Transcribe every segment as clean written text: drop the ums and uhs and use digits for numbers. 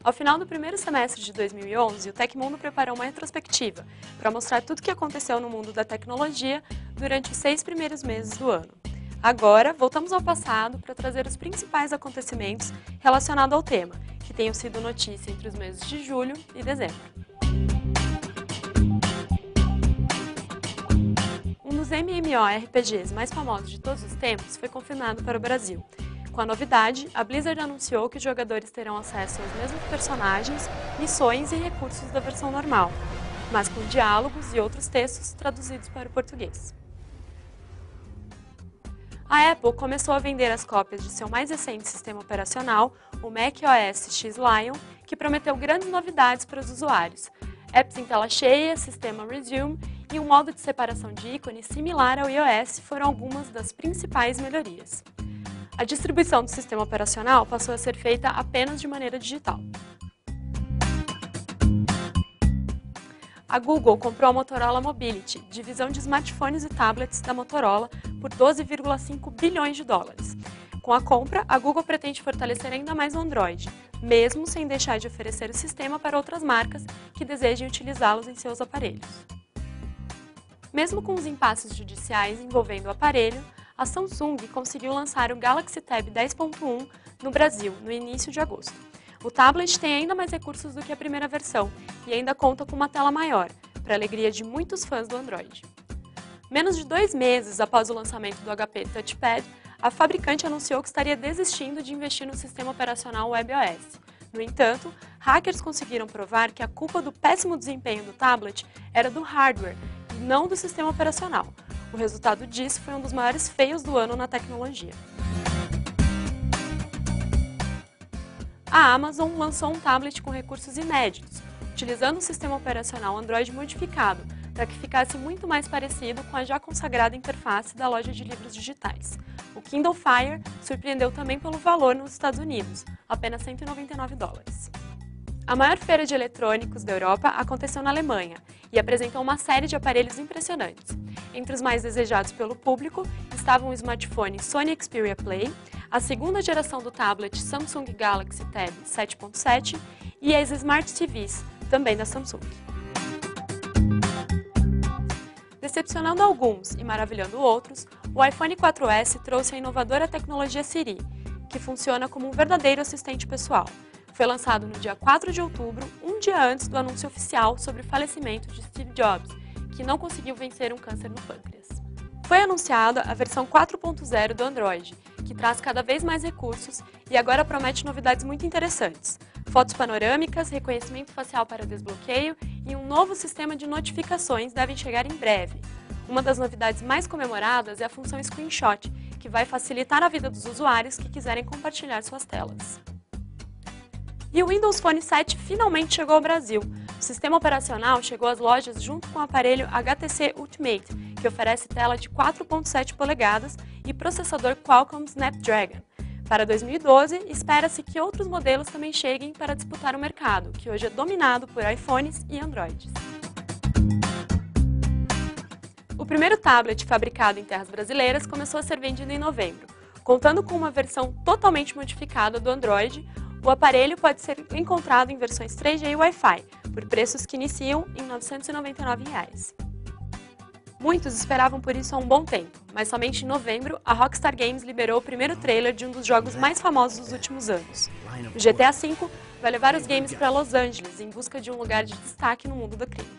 Ao final do primeiro semestre de 2011, o Tecmundo preparou uma retrospectiva para mostrar tudo o que aconteceu no mundo da tecnologia durante os 6 primeiros meses do ano. Agora, voltamos ao passado para trazer os principais acontecimentos relacionados ao tema, que tenham sido notícia entre os meses de julho e dezembro. Um dos MMORPGs mais famosos de todos os tempos foi confirmado para o Brasil. Com a novidade, a Blizzard anunciou que os jogadores terão acesso aos mesmos personagens, missões e recursos da versão normal, mas com diálogos e outros textos traduzidos para o português. A Apple começou a vender as cópias de seu mais recente sistema operacional, o macOS X Lion, que prometeu grandes novidades para os usuários. Apps em tela cheia, sistema Resume e um modo de separação de ícones similar ao iOS foram algumas das principais melhorias. A distribuição do sistema operacional passou a ser feita apenas de maneira digital. A Google comprou a Motorola Mobility, divisão de smartphones e tablets da Motorola, por 12,5 bilhões de dólares. Com a compra, a Google pretende fortalecer ainda mais o Android, mesmo sem deixar de oferecer o sistema para outras marcas que desejem utilizá-los em seus aparelhos. Mesmo com os impasses judiciais envolvendo o aparelho, a Samsung conseguiu lançar o Galaxy Tab 10.1 no Brasil, no início de agosto. O tablet tem ainda mais recursos do que a primeira versão e ainda conta com uma tela maior, para a alegria de muitos fãs do Android. Menos de 2 meses após o lançamento do HP Touchpad, a fabricante anunciou que estaria desistindo de investir no sistema operacional WebOS. No entanto, hackers conseguiram provar que a culpa do péssimo desempenho do tablet era do hardware e não do sistema operacional. O resultado disso foi um dos maiores feios do ano na tecnologia. A Amazon lançou um tablet com recursos inéditos, utilizando o sistema operacional Android modificado, para que ficasse muito mais parecido com a já consagrada interface da loja de livros digitais. O Kindle Fire surpreendeu também pelo valor nos Estados Unidos, apenas $199. A maior feira de eletrônicos da Europa aconteceu na Alemanha e apresentou uma série de aparelhos impressionantes. Entre os mais desejados pelo público estavam o smartphone Sony Xperia Play, a segunda geração do tablet Samsung Galaxy Tab 7.7 e as Smart TVs, também da Samsung. Decepcionando alguns e maravilhando outros, o iPhone 4S trouxe a inovadora tecnologia Siri, que funciona como um verdadeiro assistente pessoal. Foi lançado no dia 4 de outubro, um dia antes do anúncio oficial sobre o falecimento de Steve Jobs, que não conseguiu vencer um câncer no pâncreas. Foi anunciada a versão 4.0 do Android, que traz cada vez mais recursos e agora promete novidades muito interessantes. Fotos panorâmicas, reconhecimento facial para desbloqueio e um novo sistema de notificações devem chegar em breve. Uma das novidades mais comemoradas é a função Screenshot, que vai facilitar a vida dos usuários que quiserem compartilhar suas telas. E o Windows Phone 7 finalmente chegou ao Brasil. O sistema operacional chegou às lojas junto com o aparelho HTC Ultimate, que oferece tela de 4.7 polegadas e processador Qualcomm Snapdragon. Para 2012, espera-se que outros modelos também cheguem para disputar o mercado, que hoje é dominado por iPhones e Androids. O primeiro tablet fabricado em terras brasileiras começou a ser vendido em novembro. Contando com uma versão totalmente modificada do Android, o aparelho pode ser encontrado em versões 3G e Wi-Fi, por preços que iniciam em R$ 999. Muitos esperavam por isso há um bom tempo, mas somente em novembro a Rockstar Games liberou o primeiro trailer de um dos jogos mais famosos dos últimos anos. O GTA V vai levar os games para Los Angeles em busca de um lugar de destaque no mundo do crime.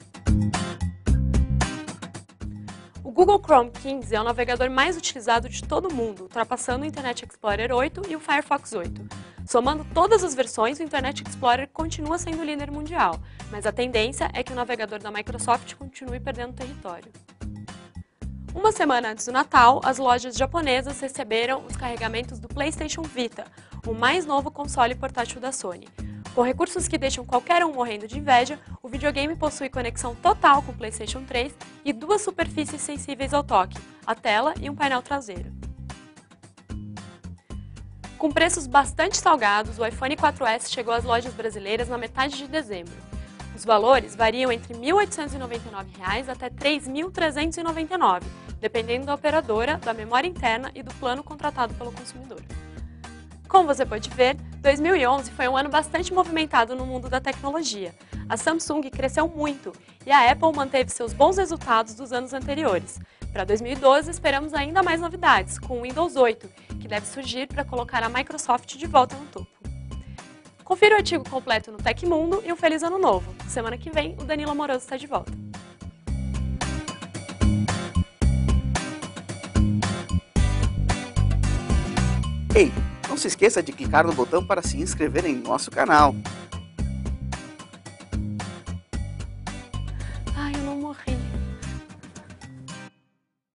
O Google Chrome 15 é o navegador mais utilizado de todo o mundo, ultrapassando o Internet Explorer 8 e o Firefox 8. Somando todas as versões, o Internet Explorer continua sendo o líder mundial, mas a tendência é que o navegador da Microsoft continue perdendo território. Uma semana antes do Natal, as lojas japonesas receberam os carregamentos do PlayStation Vita, o mais novo console portátil da Sony. Com recursos que deixam qualquer um morrendo de inveja, o videogame possui conexão total com o PlayStation 3 e 2 superfícies sensíveis ao toque, a tela e um painel traseiro. Com preços bastante salgados, o iPhone 4S chegou às lojas brasileiras na metade de dezembro. Os valores variam entre R$ 1.899 até R$ 3.399, dependendo da operadora, da memória interna e do plano contratado pelo consumidor. Como você pode ver, 2011 foi um ano bastante movimentado no mundo da tecnologia. A Samsung cresceu muito e a Apple manteve seus bons resultados dos anos anteriores. Para 2012, esperamos ainda mais novidades, com o Windows 8, que deve surgir para colocar a Microsoft de volta no topo. Confira o artigo completo no Tecmundo e um Feliz Ano Novo. Semana que vem, o Danilo Amoroso está de volta. Ei, não se esqueça de clicar no botão para se inscrever em nosso canal.